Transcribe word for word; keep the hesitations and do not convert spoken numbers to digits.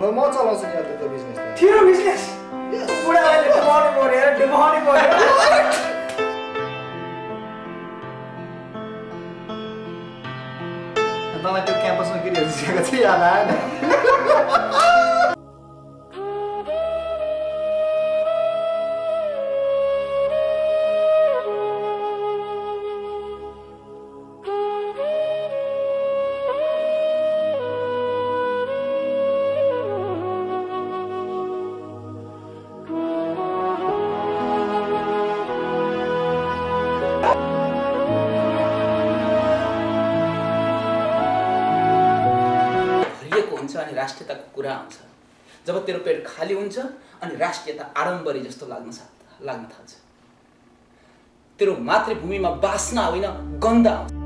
म चलाउँछु नि अन्त त्यो बिजनेस तेरो बिजनेस बुढाले डुबाउनु पर्यो डुबाउनु पर्यो मलाई त्यो क्याम्पसमा केटीहरू सिकेको चाहिँ याद आएन अनि राष्ट्रियताको कुरा आउँछ जब तेरो पेट खाली हुन्छ अनि राष्ट्रियता आडम्बरी जस्तो लाग्न लाग्न थाल्छ तेरो मातृभूमिमा बास्ना होइन गन्ध आउँछ